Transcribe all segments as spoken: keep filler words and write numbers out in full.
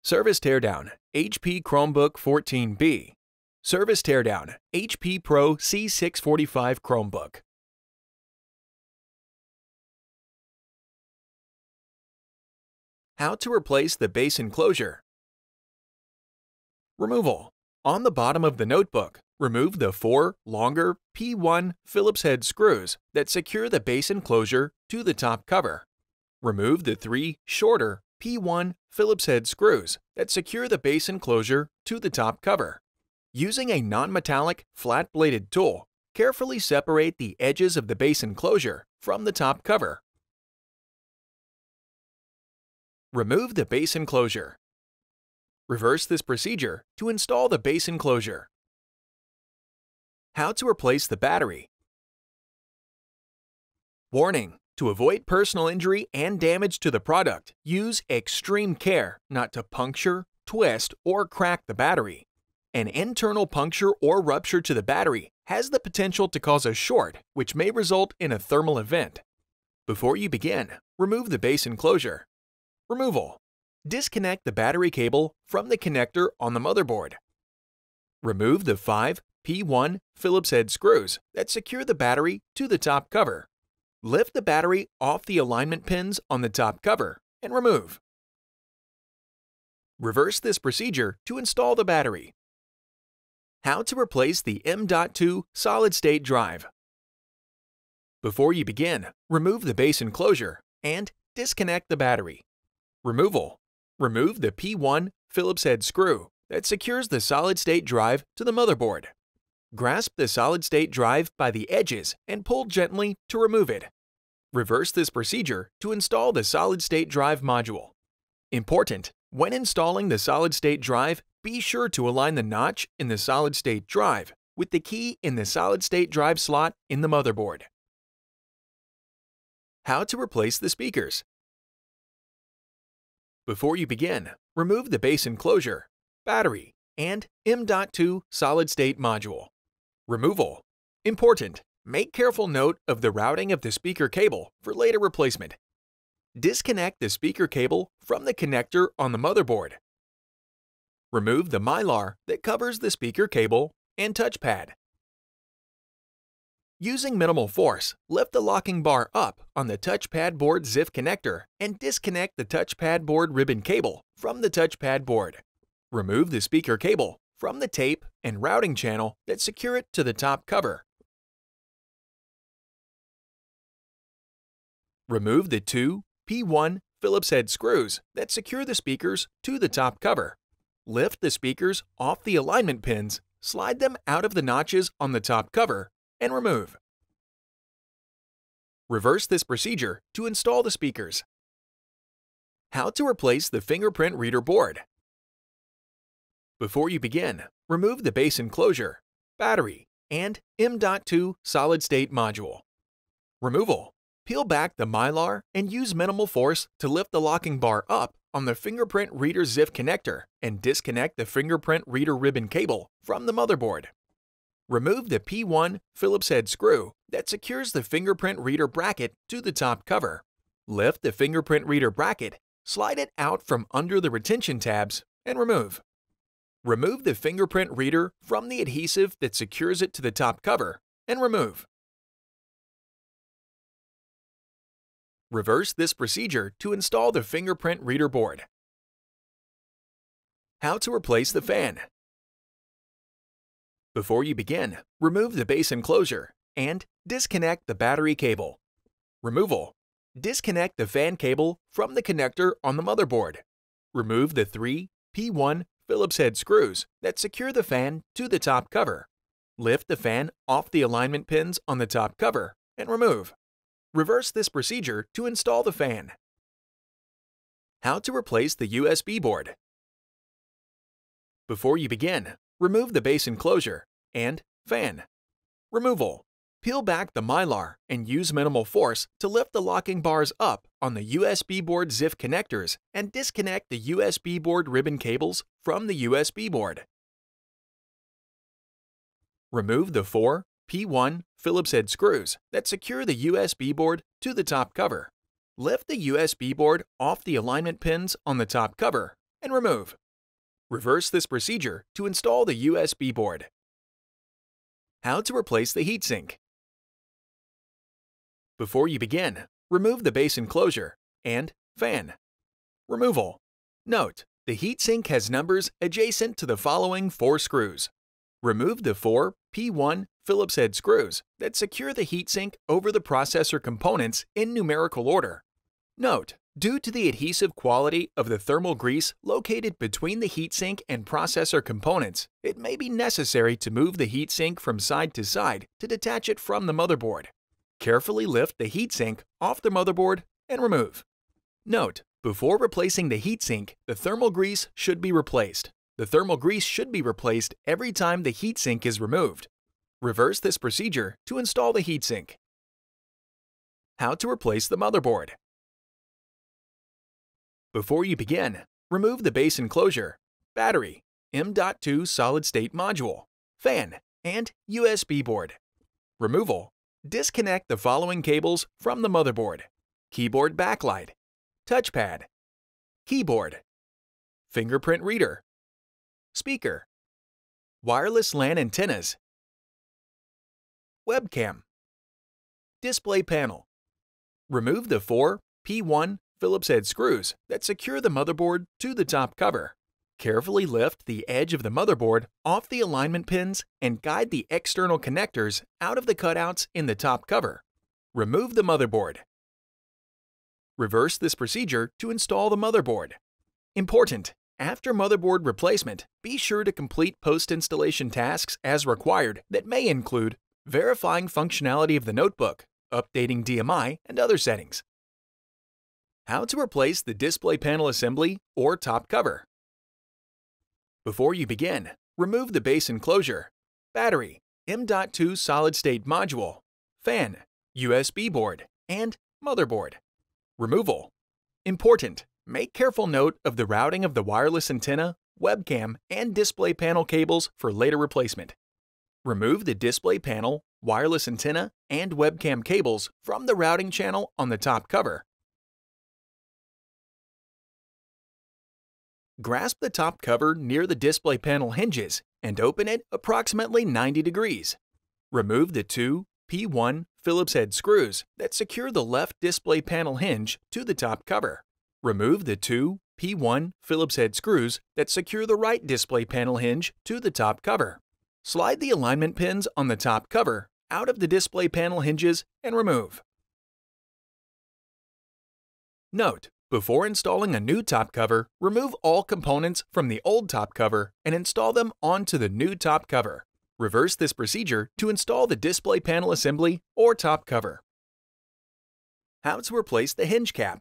Service teardown, H P Chromebook fourteen B. Service teardown, H P Pro C six forty-five Chromebook. How to replace the base enclosure. Removal. On the bottom of the notebook, remove the four longer P one Phillips head screws that secure the base enclosure to the top cover. Remove the three shorter P one Phillips head screws that secure the base enclosure to the top cover. Using a non-metallic, flat-bladed tool, carefully separate the edges of the base enclosure from the top cover. Remove the base enclosure. Reverse this procedure to install the base enclosure. How to replace the battery. Warning: to avoid personal injury and damage to the product, use extreme care not to puncture, twist, or crack the battery. An internal puncture or rupture to the battery has the potential to cause a short, which may result in a thermal event. Before you begin, remove the base enclosure. Removal. Disconnect the battery cable from the connector on the motherboard. Remove the five P one Phillips head screws that secure the battery to the top cover. Lift the battery off the alignment pins on the top cover and remove. Reverse this procedure to install the battery. How to replace the M dot two solid-state drive. Before you begin, remove the base enclosure and disconnect the battery. Removal. Remove the P one Phillips head screw that secures the solid-state drive to the motherboard. Grasp the solid-state drive by the edges and pull gently to remove it. Reverse this procedure to install the solid-state drive module. Important: when installing the solid-state drive, be sure to align the notch in the solid-state drive with the key in the solid-state drive slot in the motherboard. How to replace the speakers. Before you begin, remove the base enclosure, battery, and M dot two solid-state module. Removal. Important: make careful note of the routing of the speaker cable for later replacement. Disconnect the speaker cable from the connector on the motherboard. Remove the mylar that covers the speaker cable and touchpad. Using minimal force, lift the locking bar up on the touchpad board Z I F connector and disconnect the touchpad board ribbon cable from the touchpad board. Remove the speaker cable from the tape and routing channel that secure it to the top cover. Remove the two P one Phillips head screws that secure the speakers to the top cover. Lift the speakers off the alignment pins, slide them out of the notches on the top cover, and remove. Reverse this procedure to install the speakers. How to replace the fingerprint reader board. Before you begin, remove the base enclosure, battery, and M dot two solid-state module. Removal. Peel back the mylar and use minimal force to lift the locking bar up on the fingerprint reader Z I F connector and disconnect the fingerprint reader ribbon cable from the motherboard. Remove the P one Phillips head screw that secures the fingerprint reader bracket to the top cover. Lift the fingerprint reader bracket, slide it out from under the retention tabs, and remove. Remove the fingerprint reader from the adhesive that secures it to the top cover, and remove. Reverse this procedure to install the fingerprint reader board. How to replace the fan. Before you begin, remove the base enclosure and disconnect the battery cable. Removal. Disconnect the fan cable from the connector on the motherboard. Remove the three P one Phillips head screws that secure the fan to the top cover. Lift the fan off the alignment pins on the top cover and remove. Reverse this procedure to install the fan. How to replace the U S B board. Before you begin, remove the base enclosure and fan. Removal. Peel back the mylar and use minimal force to lift the locking bars up on the U S B board Z I F connectors and disconnect the U S B board ribbon cables from the U S B board. Remove the four P one Phillips head screws that secure the U S B board to the top cover. Lift the U S B board off the alignment pins on the top cover and remove. Reverse this procedure to install the U S B board. How to replace the heatsink. Before you begin, remove the base enclosure and fan. Removal. Note, the heatsink has numbers adjacent to the following four screws. Remove the four P one Phillips head screws that secure the heatsink over the processor components in numerical order. Note, due to the adhesive quality of the thermal grease located between the heatsink and processor components, it may be necessary to move the heatsink from side to side to detach it from the motherboard. Carefully lift the heatsink off the motherboard and remove. Note, before replacing the heatsink, the thermal grease should be replaced. The thermal grease should be replaced every time the heatsink is removed. Reverse this procedure to install the heatsink. How to replace the motherboard. Before you begin, remove the base enclosure, battery, M dot two solid-state module, fan, and U S B board. Removal. Disconnect the following cables from the motherboard: keyboard backlight, touchpad, keyboard, fingerprint reader, speaker, wireless LAN antennas, webcam, display panel. Remove the four P one Phillips head screws that secure the motherboard to the top cover. Carefully lift the edge of the motherboard off the alignment pins and guide the external connectors out of the cutouts in the top cover. Remove the motherboard. Reverse this procedure to install the motherboard. Important: after motherboard replacement, be sure to complete post-installation tasks as required that may include verifying functionality of the notebook, updating D M I, and other settings. How to replace the display panel assembly or top cover. Before you begin, remove the base enclosure, battery, M dot two solid-state module, fan, U S B board, and motherboard. Removal. Important: make careful note of the routing of the wireless antenna, webcam, and display panel cables for later replacement. Remove the display panel, wireless antenna, and webcam cables from the routing channel on the top cover. Grasp the top cover near the display panel hinges and open it approximately ninety degrees. Remove the two P one Phillips head screws that secure the left display panel hinge to the top cover. Remove the two P one Phillips head screws that secure the right display panel hinge to the top cover. Slide the alignment pins on the top cover out of the display panel hinges and remove. Note: before installing a new top cover, remove all components from the old top cover and install them onto the new top cover. Reverse this procedure to install the display panel assembly or top cover. How to replace the hinge cap.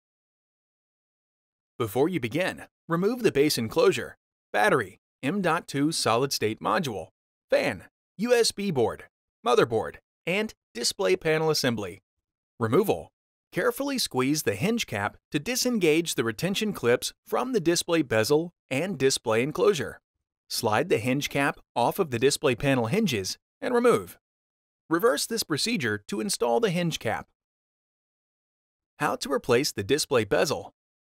Before you begin, remove the base enclosure, battery, M dot two solid-state module, fan, U S B board, motherboard, and display panel assembly. Removal. Carefully squeeze the hinge cap to disengage the retention clips from the display bezel and display enclosure. Slide the hinge cap off of the display panel hinges and remove. Reverse this procedure to install the hinge cap. How to replace the display bezel.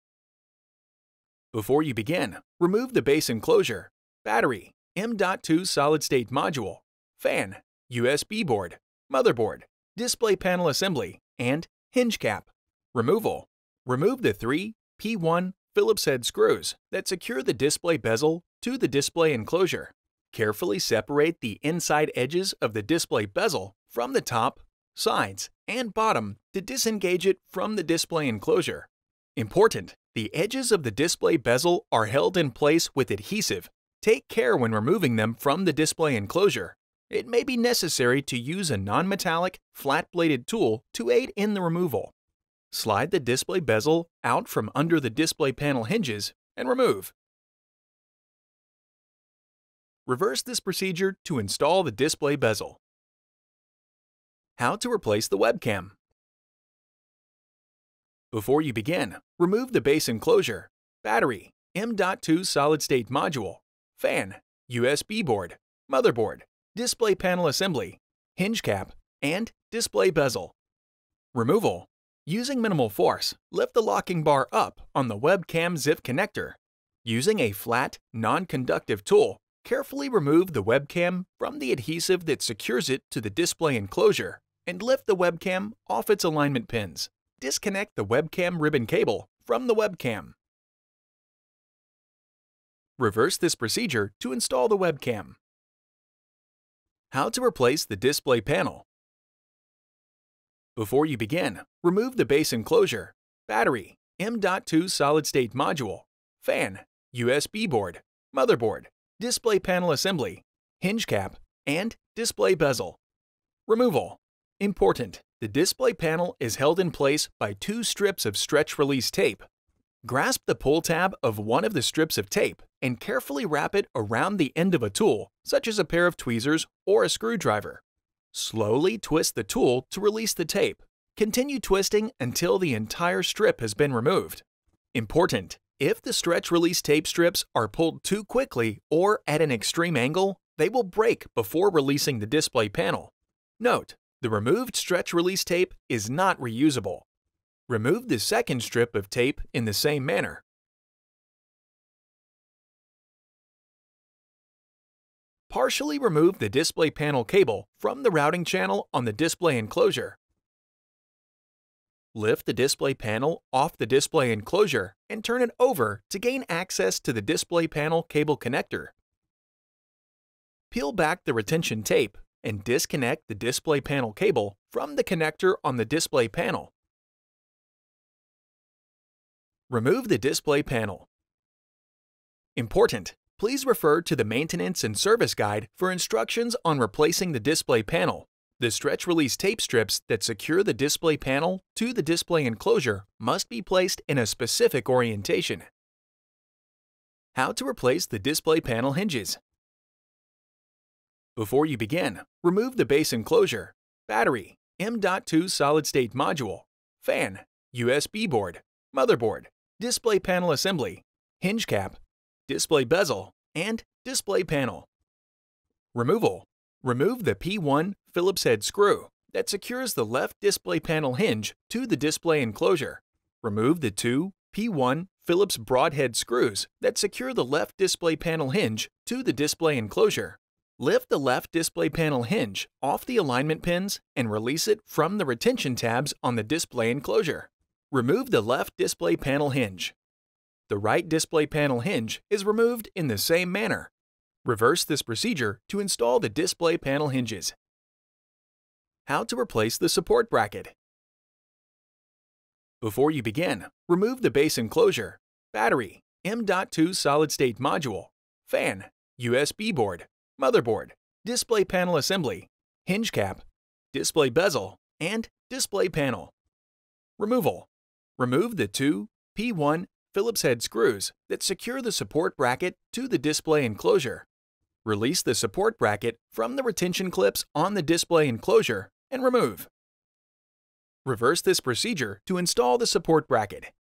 Before you begin, remove the base enclosure, battery, M dot two solid-state module, fan, U S B board, motherboard, display panel assembly, and hinge cap. Removal. Remove the three P one Phillips head screws that secure the display bezel to the display enclosure. Carefully separate the inside edges of the display bezel from the top, sides, and bottom to disengage it from the display enclosure. Important: the edges of the display bezel are held in place with adhesive. Take care when removing them from the display enclosure. It may be necessary to use a non-metallic, flat-bladed tool to aid in the removal. Slide the display bezel out from under the display panel hinges and remove. Reverse this procedure to install the display bezel. How to replace the webcam. Before you begin, remove the base enclosure, battery, M dot two solid-state module, fan, U S B board, motherboard, display panel assembly, hinge cap, and display bezel. Removal. Using minimal force, lift the locking bar up on the webcam zip connector. Using a flat, non-conductive tool, carefully remove the webcam from the adhesive that secures it to the display enclosure and lift the webcam off its alignment pins. Disconnect the webcam ribbon cable from the webcam. Reverse this procedure to install the webcam. How to replace the display panel. Before you begin, remove the base enclosure, battery, M dot two solid-state module, fan, U S B board, motherboard, display panel assembly, hinge cap, and display bezel. Removal. Important: the display panel is held in place by two strips of stretch-release tape. Grasp the pull tab of one of the strips of tape and carefully wrap it around the end of a tool, such as a pair of tweezers or a screwdriver. Slowly twist the tool to release the tape. Continue twisting until the entire strip has been removed. Important: if the stretch-release tape strips are pulled too quickly or at an extreme angle, they will break before releasing the display panel. Note: the removed stretch-release tape is not reusable. Remove the second strip of tape in the same manner. Partially remove the display panel cable from the routing channel on the display enclosure. Lift the display panel off the display enclosure and turn it over to gain access to the display panel cable connector. Peel back the retention tape and disconnect the display panel cable from the connector on the display panel. Remove the display panel. Important: please refer to the maintenance and service guide for instructions on replacing the display panel. The stretch-release tape strips that secure the display panel to the display enclosure must be placed in a specific orientation. How to replace the display panel hinges. Before you begin, remove the base enclosure, battery, M dot two solid-state module, fan, U S B board, motherboard, display panel assembly, hinge cap, display bezel, and display panel. Removal. Remove the P one Phillips head screw that secures the left display panel hinge to the display enclosure. Remove the two P one Phillips broadhead screws that secure the left display panel hinge to the display enclosure. Lift the left display panel hinge off the alignment pins and release it from the retention tabs on the display enclosure. Remove the left display panel hinge. The right display panel hinge is removed in the same manner. Reverse this procedure to install the display panel hinges. How to replace the support bracket. Before you begin, remove the base enclosure, battery, M dot two solid-state module, fan, U S B board, motherboard, display panel assembly, hinge cap, display bezel, and display panel. Removal. Remove the two P one Phillips head screws that secure the support bracket to the display enclosure. Release the support bracket from the retention clips on the display enclosure and remove. Reverse this procedure to install the support bracket.